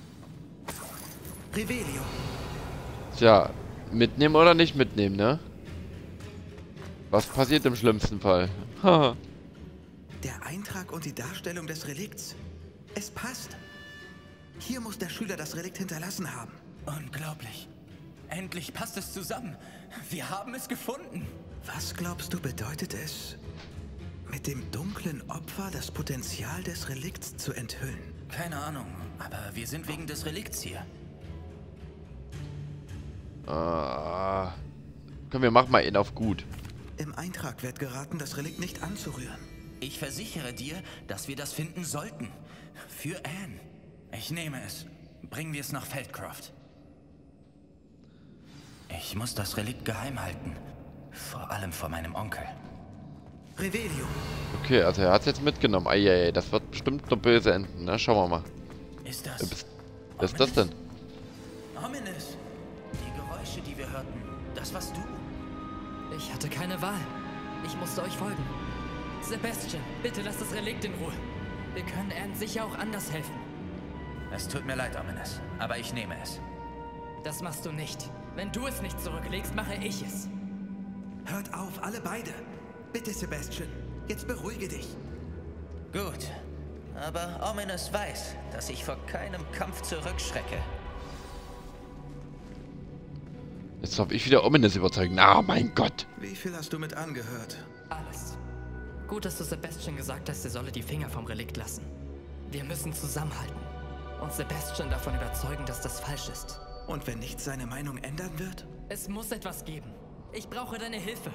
Revelio. Tja, mitnehmen oder nicht mitnehmen, ne? Was passiert im schlimmsten Fall? Haha. Der Eintrag und die Darstellung des Relikts. Es passt. Hier muss der Schüler das Relikt hinterlassen haben. Unglaublich. Endlich passt es zusammen. Wir haben es gefunden. Was glaubst du, bedeutet es, mit dem dunklen Opfer das Potenzial des Relikts zu enthüllen? Keine Ahnung, aber wir sind wegen des Relikts hier. Ah. Komm, wir machen mal ihn auf gut. Im Eintrag wird geraten, das Relikt nicht anzurühren. Ich versichere dir, dass wir das finden sollten. Für Anne. Ich nehme es. Bringen wir es nach Feldcroft. Ich muss das Relikt geheim halten. Vor allem vor meinem Onkel. Revelio. Okay, also er hat es jetzt mitgenommen. Eieiei, das wird bestimmt noch böse enden, ne? Schauen wir mal. Ist das... Was was ist das denn? Ominous! Die Geräusche, die wir hörten, das warst du. Ich hatte keine Wahl. Ich musste euch folgen. Sebastian, bitte lass das Relikt in Ruhe. Wir können Anne sicher auch anders helfen. Es tut mir leid, Ominous, aber ich nehme es. Das machst du nicht. Wenn du es nicht zurücklegst, mache ich es. Hört auf, alle beide. Bitte, Sebastian, jetzt beruhige dich. Gut, aber Ominous weiß, dass ich vor keinem Kampf zurückschrecke. Jetzt darf ich wieder Ominous überzeugen. Na, mein Gott. Wie viel hast du mit angehört? Alles. Gut, dass du Sebastian gesagt hast, er solle die Finger vom Relikt lassen. Wir müssen zusammenhalten und Sebastian davon überzeugen, dass das falsch ist. Und wenn nichts seine Meinung ändern wird? Es muss etwas geben. Ich brauche deine Hilfe.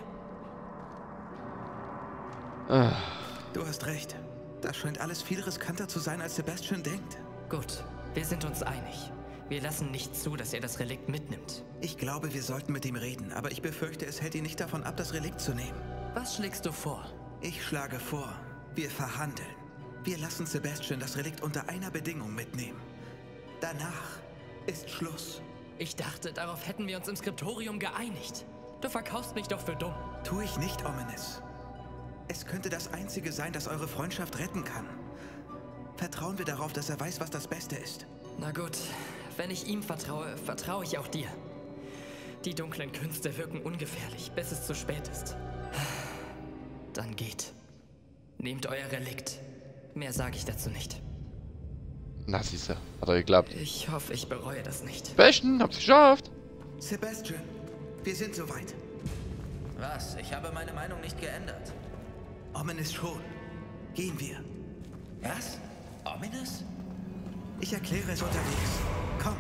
Ah. Du hast recht. Das scheint alles viel riskanter zu sein, als Sebastian denkt. Gut, wir sind uns einig. Wir lassen nicht zu, dass er das Relikt mitnimmt. Ich glaube, wir sollten mit ihm reden, aber ich befürchte, es hält ihn nicht davon ab, das Relikt zu nehmen. Was schlägst du vor? Ich schlage vor, wir verhandeln. Wir lassen Sebastian das Relikt unter einer Bedingung mitnehmen. Danach ist Schluss. Ich dachte, darauf hätten wir uns im Skriptorium geeinigt. Du verkaufst mich doch für dumm. Tu ich nicht, Ominous. Es könnte das Einzige sein, das eure Freundschaft retten kann. Vertrauen wir darauf, dass er weiß, was das Beste ist. Na gut, wenn ich ihm vertraue, vertraue ich auch dir. Die dunklen Künste wirken ungefährlich, bis es zu spät ist. Dann geht. Nehmt euer Relikt. Mehr sage ich dazu nicht. Na, siehste, hat er geklappt. Ich hoffe, ich bereue das nicht. Besten, hab's geschafft. Sebastian, wir sind soweit. Was? Ich habe meine Meinung nicht geändert. Ominous schon. Gehen wir. Was? Ominous? Ich erkläre es unterwegs. Komm.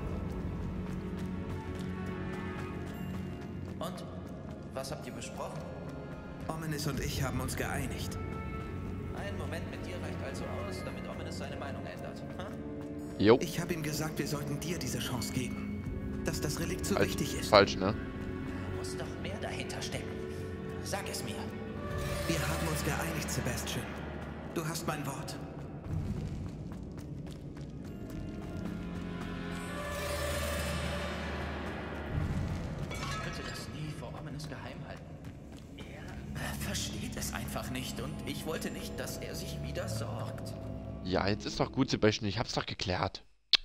Und? Was habt ihr besprochen? Ominous und ich haben uns geeinigt. Ein Moment mit dir reicht also aus, damit Ominous seine Meinung ändert. Hm? Jo. Ich habe ihm gesagt, wir sollten dir diese Chance geben. Dass das Relikt so Falsch, wichtig ist. falsch, ne? Da muss doch mehr dahinter stecken. Sag es mir. Wir haben uns geeinigt, Sebastian. Du hast mein Wort. Ich könnte das nie vor Ominous geheim halten. Er versteht es einfach nicht und ich wollte nicht, dass er sich wieder sorgt. Ja, jetzt ist doch gut, Sebastian. Ich hab's doch geklärt.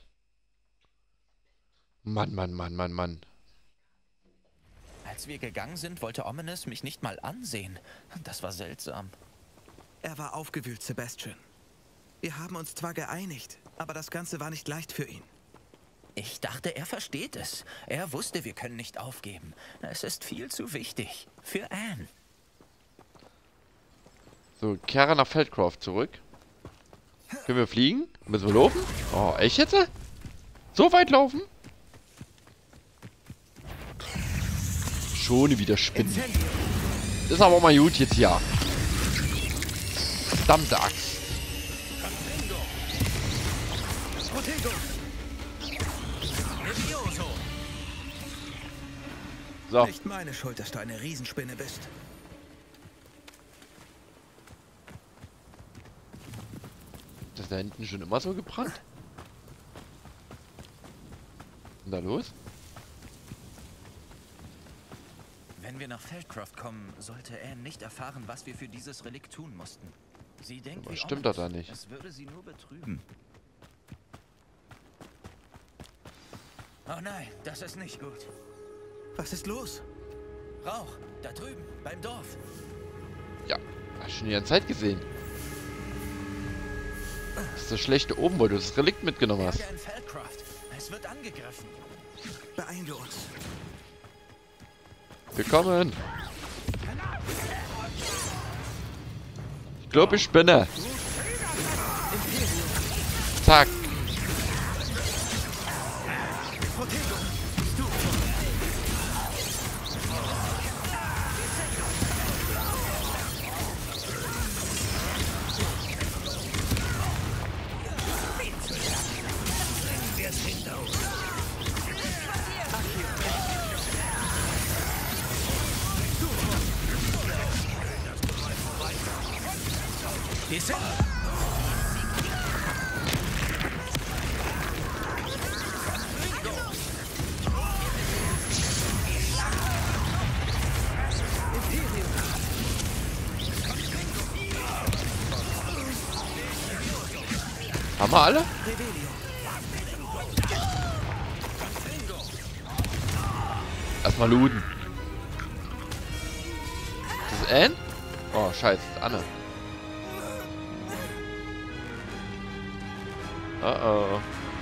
Mann, Mann, Mann, Mann, Mann. Als wir gegangen sind, wollte Ominous mich nicht mal ansehen. Das war seltsam. Er war aufgewühlt, Sebastian. Wir haben uns zwar geeinigt, aber das Ganze war nicht leicht für ihn. Ich dachte, er versteht es. Er wusste, wir können nicht aufgeben. Es ist viel zu wichtig. Für Anne. So, kehre nach Feldcroft zurück. Können wir fliegen? Müssen wir laufen? Oh, echt jetzt? So weit laufen? Schon wieder Spinnen. Das ist aber mal gut jetzt hier. Verdammte Axt. So. Nicht meine Schuld, dass du eine Riesenspinne bist. Ist das da hinten schon immer so gebrannt? Was ist denn da los? Wenn wir nach Feldcroft kommen, sollte Anne nicht erfahren, was wir für dieses Relikt tun mussten. Sie denkt, Was wie stimmt Ominous. doch da nicht? Es würde sie nur betrüben. Oh nein, das ist nicht gut. Was ist los? Rauch, da drüben, beim Dorf. Ja, hast du schon die ganze Zeit gesehen. Das ist das Schlechte oben, weil du das Relikt mitgenommen hast. Ärger in Feldcroft. Es wird angegriffen. Beeilen wir uns. Wir kommen. Ich glaube, ich spinne. Zack. Haben wir alle? Erstmal looten. Das ist Anne? Oh, scheiße, das ist Anne. Oh oh.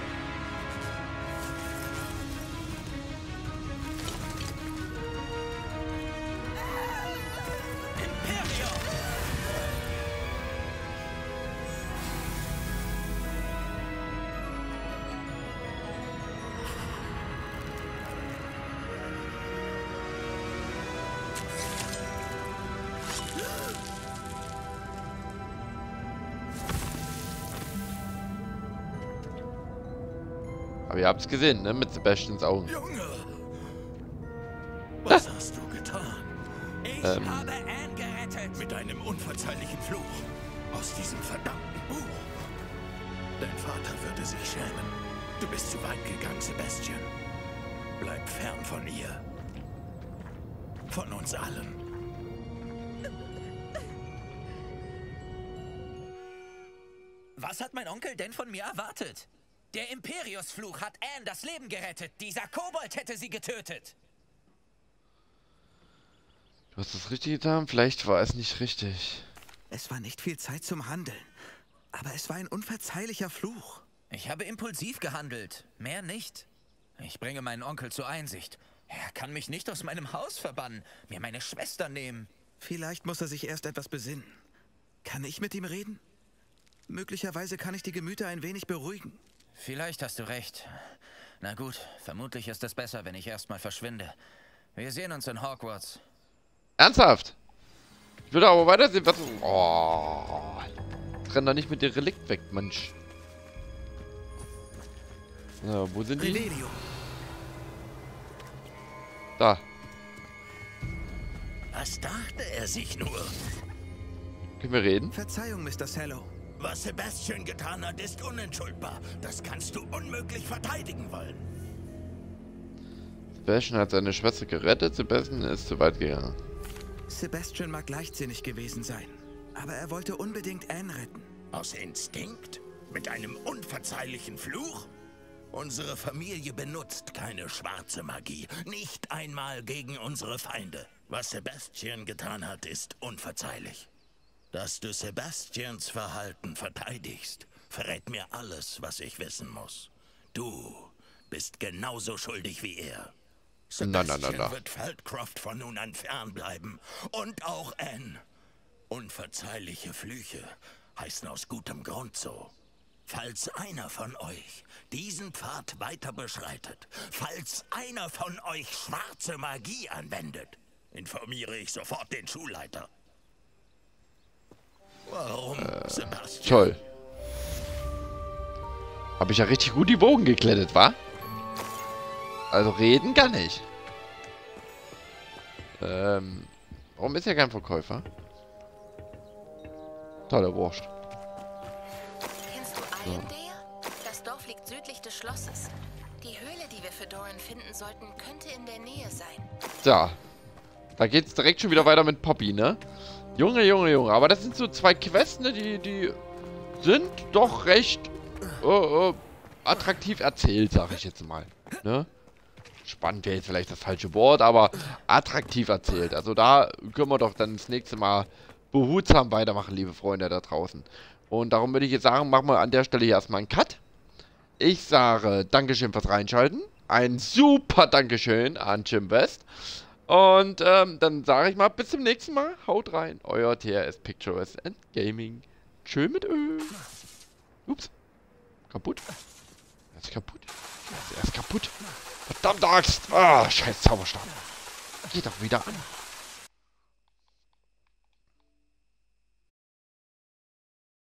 Aber ihr habt's gesehen, ne? Mit Sebastians Augen. Junge! Was ah. hast du getan? Ich ähm. habe Anne gerettet. Mit einem unverzeihlichen Fluch. Aus diesem verdammten Buch. Dein Vater würde sich schämen. Du bist zu weit gegangen, Sebastian. Bleib fern von ihr. Von uns allen. Was hat mein Onkel denn von mir erwartet? Der Imperius-Fluch hat Anne das Leben gerettet. Dieser Kobold hätte sie getötet. Du hast es richtig getan, vielleicht war es nicht richtig. Es war nicht viel Zeit zum Handeln. Aber es war ein unverzeihlicher Fluch. Ich habe impulsiv gehandelt. Mehr nicht. Ich bringe meinen Onkel zur Einsicht. Er kann mich nicht aus meinem Haus verbannen, mir meine Schwester nehmen. Vielleicht muss er sich erst etwas besinnen. Kann ich mit ihm reden? Möglicherweise kann ich die Gemüter ein wenig beruhigen. Vielleicht hast du recht. Na gut, vermutlich ist es besser, wenn ich erstmal verschwinde. Wir sehen uns in Hogwarts. Ernsthaft? Ich würde aber weitersehen, was... Oh. Renn doch nicht mit dem Relikt weg, Mensch. Ja, wo sind die? Revelio. Da. Was dachte er sich nur? Können wir reden? Verzeihung, Mister Sallow. Was Sebastian getan hat, ist unentschuldbar. Das kannst du unmöglich verteidigen wollen. Sebastian hat seine Schwester gerettet, Sebastian ist zu weit gegangen. Sebastian mag leichtsinnig gewesen sein, aber er wollte unbedingt Anne retten. Aus Instinkt? Mit einem unverzeihlichen Fluch? Unsere Familie benutzt keine schwarze Magie. Nicht einmal gegen unsere Feinde. Was Sebastian getan hat, ist unverzeihlich. Dass du Sebastians Verhalten verteidigst, verrät mir alles, was ich wissen muss. Du bist genauso schuldig wie er. Sebastian na, na, na, na. wird Feldcroft von nun an fernbleiben. Und auch Anne. Unverzeihliche Flüche heißen aus gutem Grund so. Falls einer von euch diesen Pfad weiter beschreitet, falls einer von euch schwarze Magie anwendet, informiere ich sofort den Schulleiter. Warum, äh, Sebastian? Toll. Habe ich ja richtig gut die Bogen geklettet, wa? Also reden kann ich. Ähm, warum ist ja kein Verkäufer? Tolle Wurst. Kennst du Irondale? Das Dorf liegt südlich des Schlosses. Die Höhle, die wir für Doran finden sollten, könnte in der Nähe sein. Da. Da geht's direkt schon wieder weiter mit Poppy, ne? Junge, Junge, Junge. Aber das sind so zwei Quests, ne? Die, die sind doch recht oh, oh, attraktiv erzählt, sag ich jetzt mal. Ne? Spannend wäre jetzt vielleicht das falsche Wort, aber attraktiv erzählt. Also da können wir doch dann das nächste Mal behutsam weitermachen, liebe Freunde da draußen. Und darum würde ich jetzt sagen, machen wir an der Stelle hier erstmal einen Cut. Ich sage Dankeschön fürs Reinschalten. Ein super Dankeschön an Jim West. Und ähm, dann sage ich mal, bis zum nächsten Mal. Haut rein. Euer T R S Pictures and Gaming. Tschö mit Ö. Ups. Kaputt. Er ist kaputt. Er ist kaputt. Verdammte Axt. Ah, scheiß Zauberstab. Geht doch wieder an.